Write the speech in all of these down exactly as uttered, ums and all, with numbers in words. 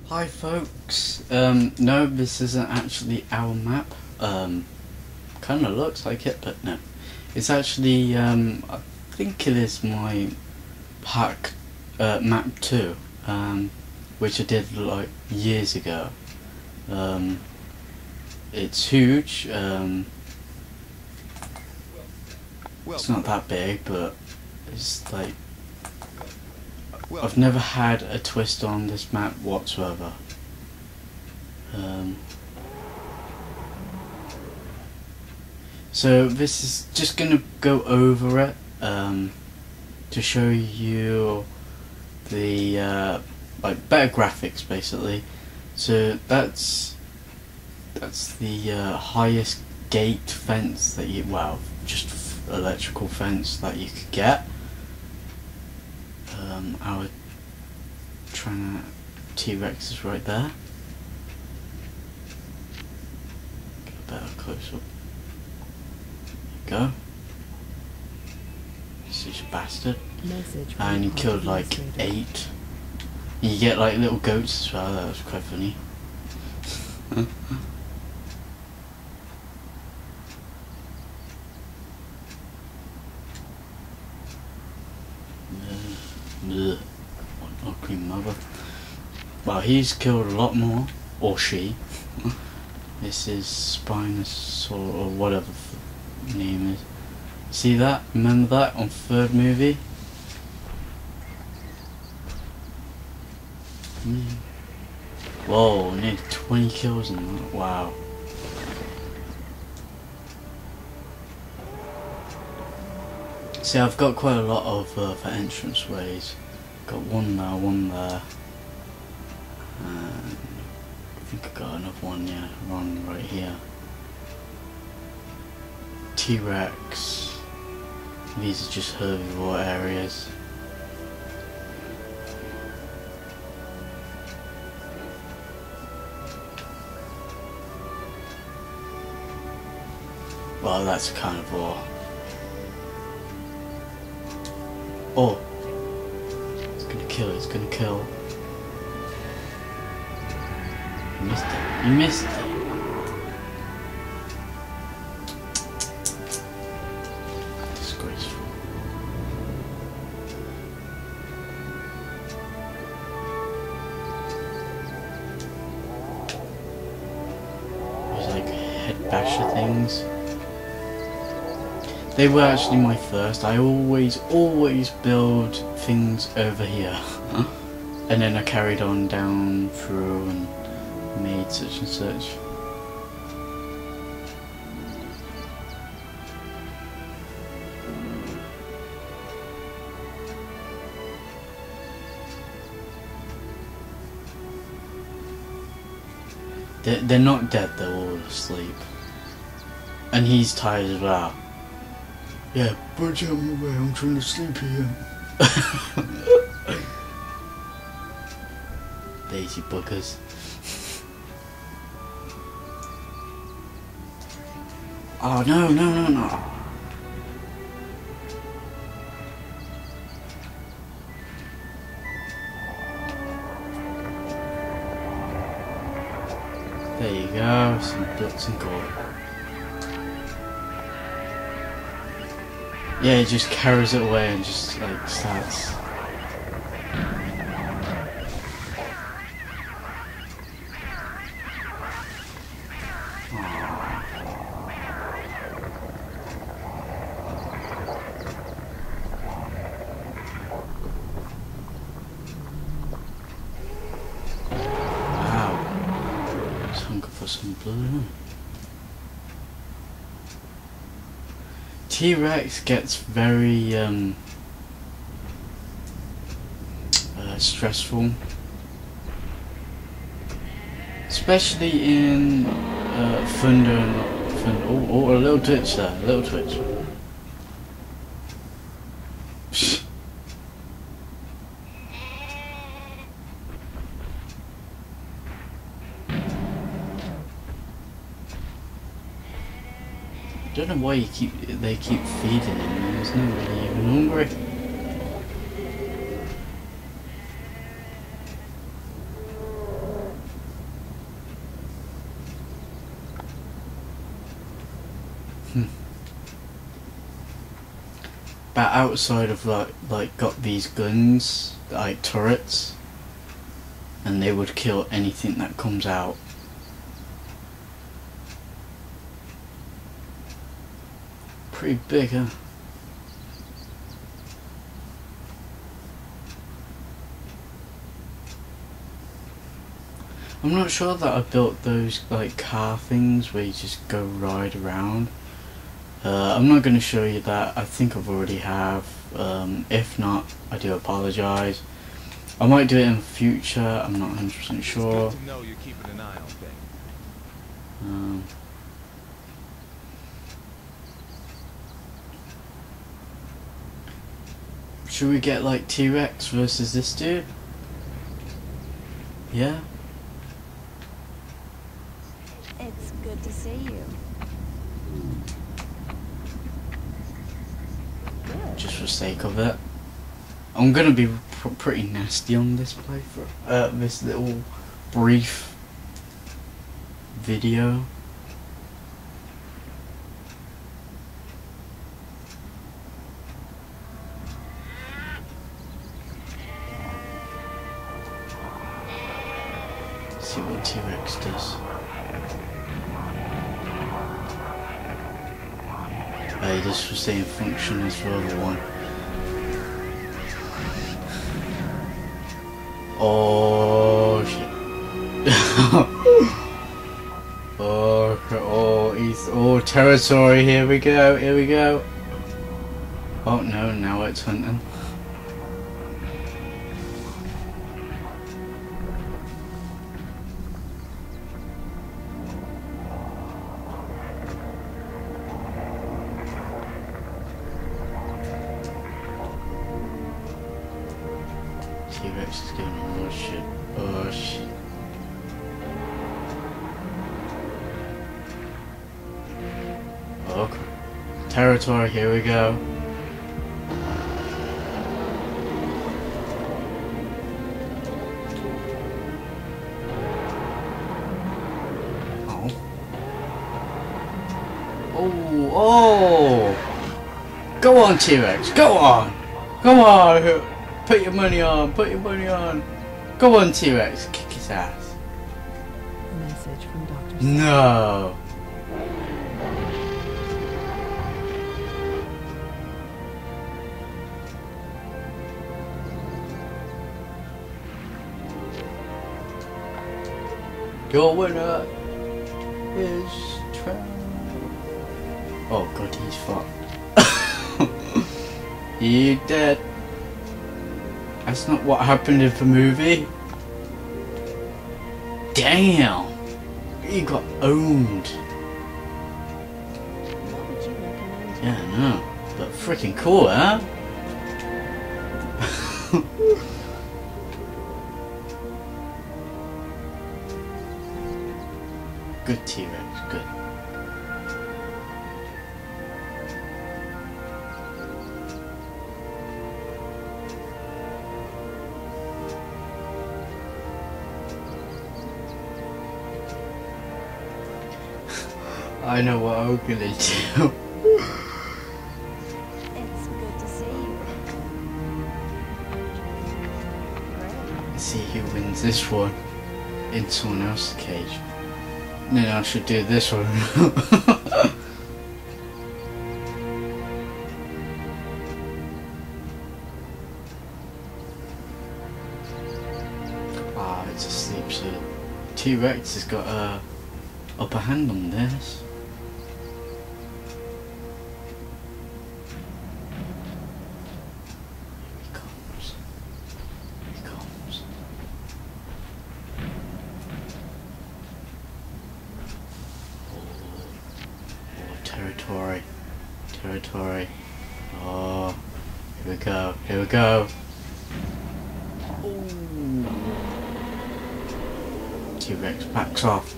Hi folks, um, no, this isn't actually our map. Um, kinda looks like it, but no. It's actually, um, I think it is my pack uh, map two, um, which I did like years ago. Um, it's huge, um, it's not that big, but it's like, I've never had a twist on this map whatsoever. Um, so this is just gonna go over it um, to show you the uh, like better graphics basically. So that's that's the uh, highest gate fence that you well just electrical fence that you could get. Um, our trying T-Rex is right there. Get a better close up. There you go. Such a bastard. Message and you killed like eight. You get like little goats as well. That was quite funny. Ugh. What a cream mother. Well, he's killed a lot more, or she. This is Spinosaur, or whatever the name is. See that? Remember that on third movie? Mm. Whoa, nearly twenty kills in that. Wow. See, I've got quite a lot of uh, for entrance ways. Got one there, one there. And I think I got another one, yeah, one right here. T-Rex. These are just herbivore areas. Well, that's a carnivore. Oh, it's gonna kill, it's gonna kill. You missed it, you missed it. Disgraceful. There's like head basher things. They were actually my first. I always, always build things over here. And then I carried on down through and made such and such. They're, they're not dead, they're all asleep. And he's tired as well. Yeah, budge out of my way, I'm trying to sleep here. Lazy buggers. Oh no, no, no, no. There you go, some bits and gold. Yeah, he just carries it away and just like starts. Wow. Just hunger for some blood. T-Rex gets very um, uh, stressful, especially in uh, Thunder and Thunder. Oh, oh, a little twitch there, a little twitch. I don't know why you keep they keep feeding him. He's not really even hungry. but outside of like like got these guns like turrets, and they would kill anything that comes out. Pretty big, huh? I'm not sure that I built those like car things where you just go ride around. Uh, I'm not going to show you that. I think I've already have. Um, if not, I do apologise. I might do it in the future. I'm not one hundred percent sure. It's good to know you're keeping an eye on things. Um, should we get like T-Rex versus this dude? Yeah. It's good to see you. Good. Just for sake of it. I'm gonna be pr pretty nasty on this playthrough. Uh, this little brief video. See what T-Rex does. Hey, this was the same function as the other one. Oh shit. oh, oh, he's, oh, territory, here we go, here we go. Oh no, now it's hunting. T-Rex is going, oh shit, oh shit. Okay. Territory, here we go. Oh. Oh, oh! Go on, T-Rex, go on! Come on! Put your money on, put your money on. Go on, T-Rex, kick his ass. A message from Doctor No. Your winner is Trevor. Oh god, he's fucked. You dead. That's not what happened in the movie. Damn! He got owned. What would you recommend? Yeah, I know. But freaking cool, huh? Good T-Rex, good. I know what I'm gonna do. It's good to see you. Great. See who wins this one in someone else's cage. And then I should do this one. Ah, it's asleep, so T-Rex has got a upper hand on this. Territory, territory. Oh, here we go, here we go. Ooh. T-Rex backs off.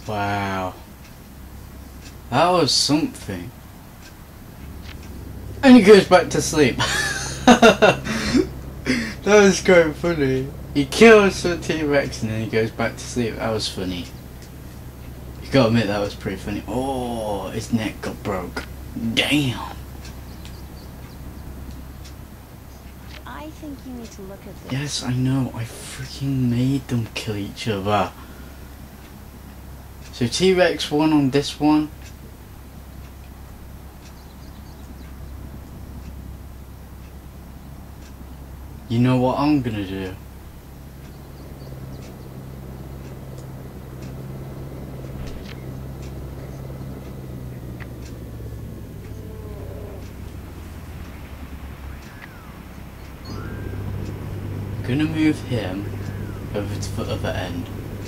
Wow. That was something. And he goes back to sleep. That was quite funny. He kills the T-Rex and then he goes back to sleep. That was funny. You gotta admit that was pretty funny. Oh, his neck got broke. Damn. I think you need to look at this. Yes, I know. I freaking made them kill each other. So T-Rex won on this one. You know what I'm gonna do? Gonna move him over to the other end.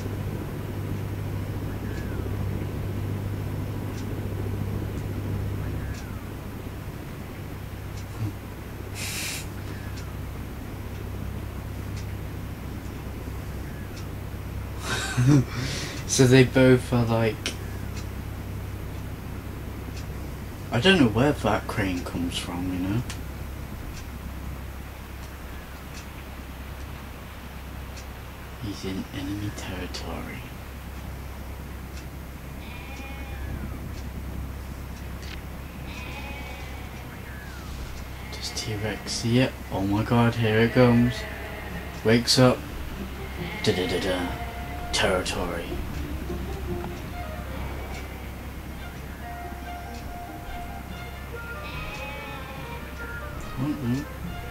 So they both are like, I don't know where that crane comes from, you know? He's in enemy territory. Does T-Rex see it? Oh my god, here it comes. Wakes up. Da da da da. Territory. Mm-mm.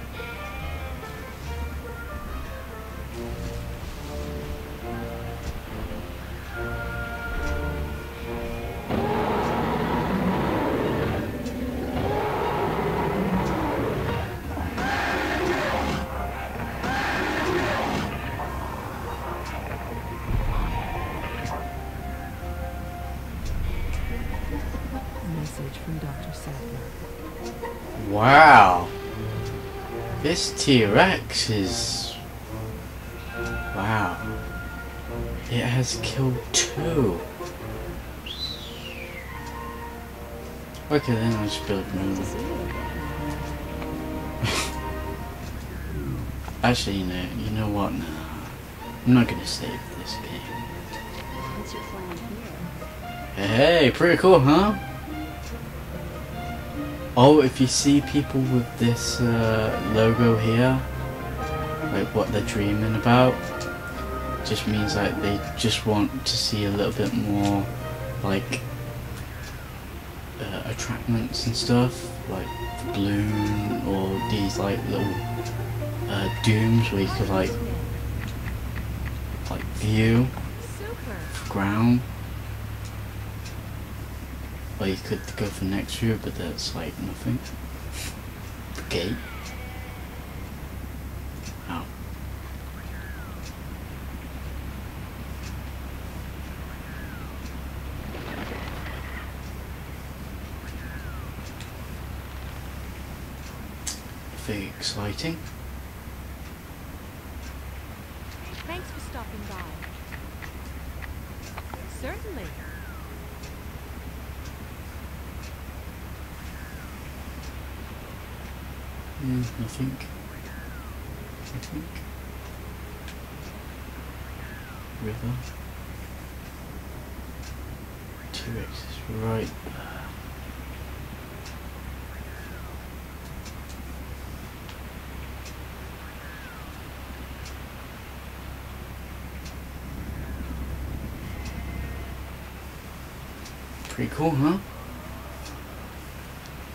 Message from Doctor Sadler. Wow. This T-Rex is... Wow. It has killed two. Okay, then I'll just build another. Actually, you know, you know what? No, I'm not gonna save this game. What's your plan here? Hey, pretty cool, huh? Oh, if you see people with this uh, logo here, like what they're dreaming about, just means like they just want to see a little bit more like uh, attractments and stuff, like the balloon or these like little uh, dooms where you could like like view Super. ground. Or you could go for next view, but that's like nothing. The gate. Oh. Very exciting. Thanks for stopping by. Certainly. Mm, nothing. Nothing. River. T-Rex is right there. Pretty cool, huh?